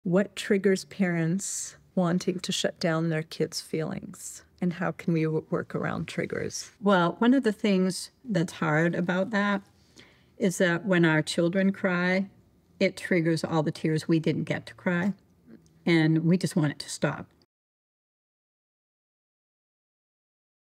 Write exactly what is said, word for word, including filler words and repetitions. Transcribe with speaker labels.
Speaker 1: What triggers parents wanting to shut down their kids' feelings? And how can we work around triggers?
Speaker 2: Well, one of the things that's hard about that is that when our children cry, it triggers all the tears we didn't get to cry, and we just want it to stop.